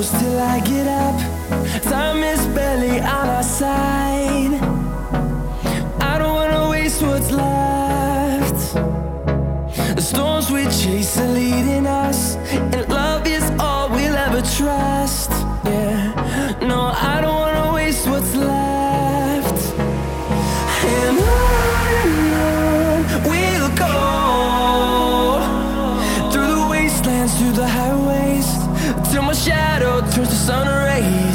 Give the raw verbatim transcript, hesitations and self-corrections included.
close till I get up. Time is barely on our side. I don't wanna waste what's left. The storms we chase are leading us, and love is all we'll ever trust. Yeah, no, I don't wanna waste what's left. And on and on we'll go, through the wastelands, through the highways, till my shadow turns to sun rays.